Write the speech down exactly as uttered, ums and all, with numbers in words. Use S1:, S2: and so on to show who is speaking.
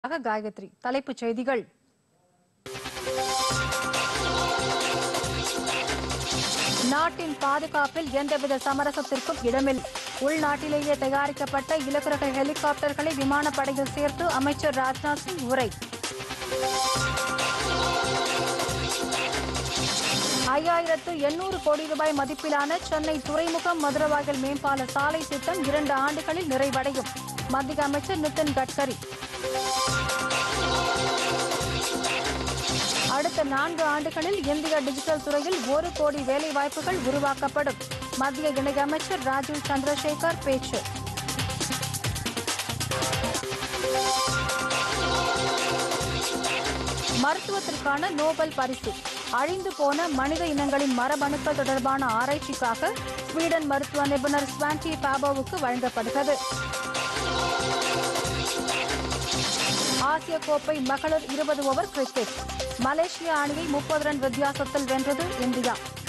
S1: காயத்ரி. தலைப்புச் செய்திகள். நாட்டின் பாதுகாப்பில் எந்தவித சமரசத்திற்கும் இடமில்லை. உள்நாட்டிலேயே தயாரிக்கப்பட்ட இலகுரக ஹெலிகாப்டர்களை விமானப்படையில் சேர்த்து அமைச்சர் ராஜ்நாத் சிங் உரை. ஐயாயிரத்து எண்ணூறு கோடி ரூபாய் மதிப்பிலான சென்னை துறைமுகம் மதுரவாயல் மேம்பால சாலை திட்டம் இரண்டு ஆண்டுகளில் நிறைவடையும். மத்திய அமைச்சர் நிதின் கட்கரி. அடுத்த நான்கு ஆண்டுகளில் இந்திய டிஜிட்டல் துறையில் ஒரு கோடி வேலைவாய்ப்புகள் உருவாக்கப்படும். மத்திய இணையமைச்சர் ராஜீவ் சந்திரசேகர் பேச்சு. மருத்துவத்திற்கான நோபல் பரிசு அழிந்து போன மனித இனங்களின் மரபணுக்கள் தொடர்பான ஆராய்ச்சிக்காக ஸ்வீடன் மருத்துவ நிபுணர் ஸ்வான்டி பாபோவுக்கு வழங்கப்படுகிறது. ஆசிய கோப்பை மகளிர் இருபது ஓவர் கிரிக்கெட் மலேசிய அணியை முப்பது ரன் வித்தியாசத்தில் வென்றது இந்தியா.